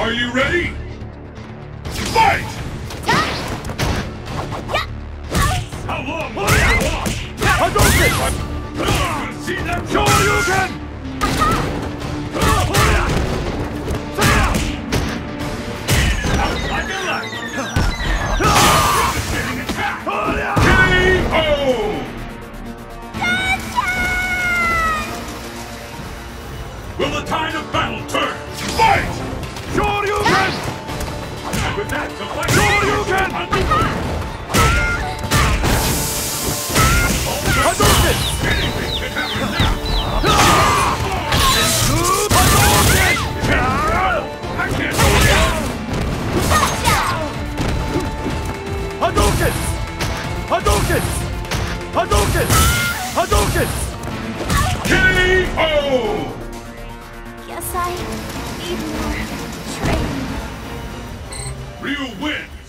Are you ready? Fight! How long will you watch? Hadouken! See them Shoryuken! like a light! KO! Will the tide of battle turn? Fight! Shoryuken! And with that, the fight Shoryuken! underway! Hadouken! Anything can happen now! Hadouken! Hadouken! Hadouken! Hadouken! KO! Guess I need more training. Ryu wins!